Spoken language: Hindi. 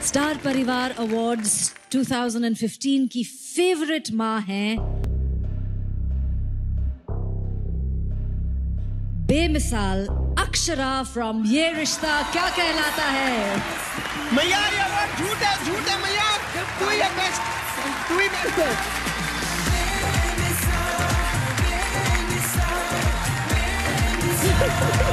स्टार परिवार अवार्ड्स 2015 की फेवरेट माँ हैं बेमिसाल अक्षरा फ्रॉम ये रिश्ता क्या कहलाता है। मैया ये अवार्ड झूठ है मैया, तू ही बेस्ट, तू ही बेस्ट। Ha ha ha!